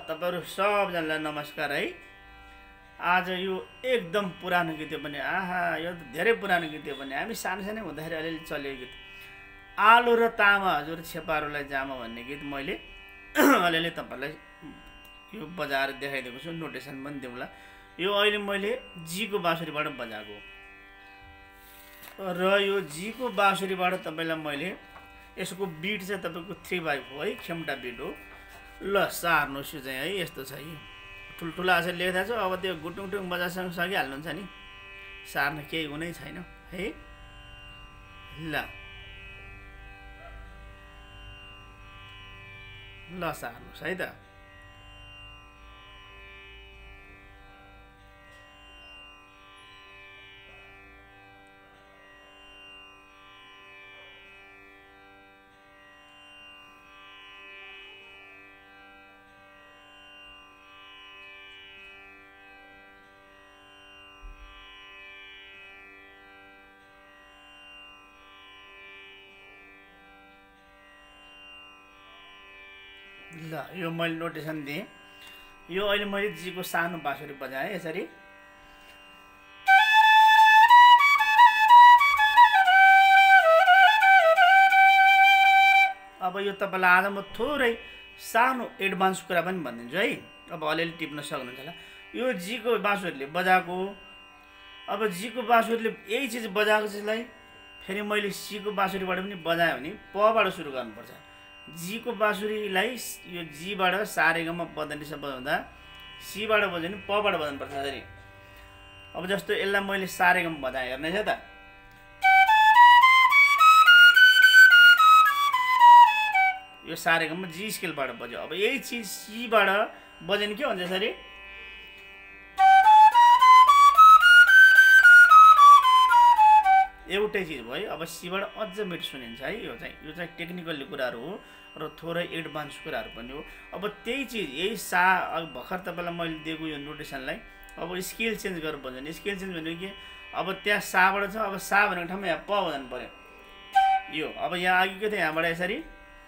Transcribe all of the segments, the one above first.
तपाईहरु सबजनालाई नमस्कार है। आज यो एकदम पुरानो गीत हो पनि आहा यो त धेरै पुरानो गीत हो पनि हामी सानो हुँदाखेरि अलिअलि चलेको गीत आलो र तामा हजुर छेपारोलाई जामा भन्ने गीत मैले अलिअलि तपाईहरुलाई यो बजाएर देखाइदिएको छु। नोटेसन पनि दिउँला। यो अहिले मैले जी को बाँसुरीबाट बजाएको र यो जी को बाँसुरीबाट तपाईलाई मैले यसको बीट चाहिँ तपाईको 3/4 है खेमटा बीट हो। ल सार्नुस् यो चाहिँ है यस्तो छ यो ठुलठुला आशा लेख्दा छ। अब त्यो गुटुङटुङ बजासँग सकिहाल्नुहुन्छ नि, सार्न केही हुनै छैन है। ल सार्नुस् है त। ल यो मैले नोटेसन दिएँ। यो अहिले मैले जी को सानो बाँसुरी बजाएँ यसरी। अब यो तपाईलाई आज म थोरै सानो एडभान्स कुरा पनि भनिदिन्छु है। अब अलिअलि टिप्न सक्नुहुन्छ होला। यो जी को बाँसुरीले बजाएको, अब जी को बाँसुरीले यही चिज बजाएको चिजलाई फेरि मैले सी को बाँसुरीबाट पनि बजाएँ भने प बाट सुरु गर्नुपर्छ। जी को बाँसुरीलाई यो जी बाट सारेगामा पदनिसा बजाउँदा सी बाट बज्यो भने प बाट बजाउनुपर्छ यसरी। अब जस्तो यसलाई मैले सारेगामा बजाएँ हेर्नुहोस् है त। यो सारेगामा जी स्केलबाट बज्यो। अब यही चिज सी बाट बज्यो भने के हुन्छ यसरी। एउटै चिज भयो। अब सीबाट अझ मिठ सुनिन्छ है। यो चाहिँ टेक्निकल कुराहरू हो र थोरै एडभान्स कुराहरू पनि हो। अब त्यही चिज यही सा भर्खर तपाईलाई मैले दिएको यो नोटेसनलाई अब स्केल चेन्ज गरेर बज्यो भने स्केल चेन्ज भनेको के, अब त्यहाँ साबाट छ, अब सा भनेको ठाउँमा यहाँ प बजाउनु पर्यो यो। अब यहाँ अघि के थियो यहाँबाट यसरी।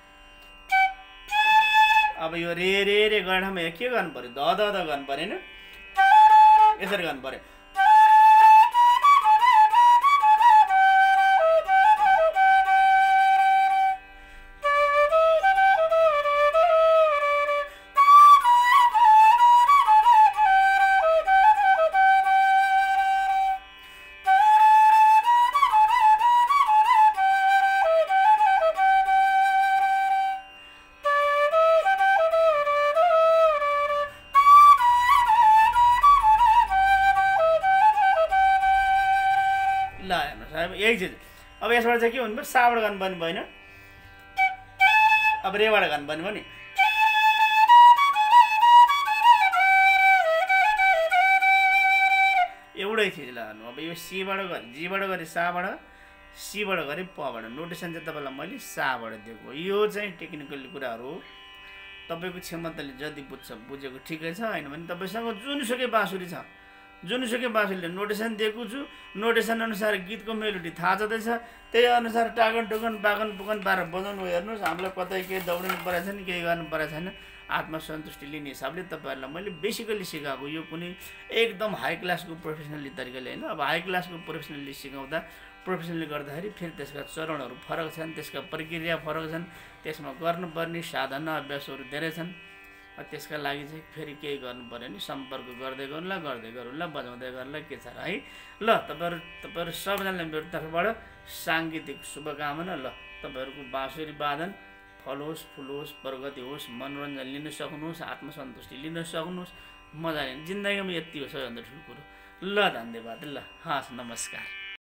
अब यो रे रे रे गर्ने ठाउँमा यहाँ के गर्नु पर्यो, ध ध ध गर्नु पर्यो हैन, यसरी गर्नु पर्यो। ल हेर्नुहोस् अब यही चिज। अब यसबाट चाहिँ के भन्नु पर्यो, साबाट गर्नुपर्ने भएन, अब रेबाट गर्नुपर्ने भयो नि। एउटै चिज लगाउनु। अब यो सीबाट गरे जीबाट गरे साबाट, सीबाट गरे पबाट। नोटेसन चाहिँ तपाईँलाई मैले साबाट दिएको। यो चाहिँ टेक्निकल कुराहरू हो। तपाईँको क्षमताले जति बुझेको ठिकै छ, होइन भने तपाईँसँग जुनसुकै बाँसुरी छ, जुनसुकै बाँसुरीले नोटेसन दिएको छु, नोटेसन अनुसार गीतको मेलोडी थाहा छँदैछ, त्यही अनुसार टागन टुकन बागन पुगन पारेर बजाउनु। हेर्नुहोस् हामीलाई कतै केही दौडिनु परेको छैन, केही गर्नु परेको छैन। आत्मसन्तुष्टि लिने हिसाबले तपाईँहरूलाई मैले बेसिकली सिकाएको यो कुनै एकदम हाई क्लासको प्रोफेसनली तरिकाले होइन। अब हाई क्लासको प्रोफेसनली सिकाउँदा प्रोफेसनली गर्दाखेरि फेरि त्यसका चरणहरू फरक छन्, त्यसका प्रक्रिया फरक छन्, त्यसमा गर्नुपर्ने साधना अभ्यासहरू धेरै छन्। त्यसका लागि चाहिँ फेरि केही गर्नु पर्यो नि सम्पर्क गर्दै गरौँला बजाउँदै गर्नुला के छ र है। ल तपाईँहरू सबजनालाई मेरो तर्फबाट साङ्गीतिक शुभकामना। ल तपाईँहरूको बाँसुरी वादन फलोस् फुलोस्, प्रगति होस्, मनोरञ्जन लिन सक्नुहोस्, आत्मसन्तुष्टि लिन सक्नुहोस्, मजा लिनु। जिन्दगीमा यति हो सबैभन्दा ठुलो कुरो। ल धन्यवाद। ल हस् नमस्कार।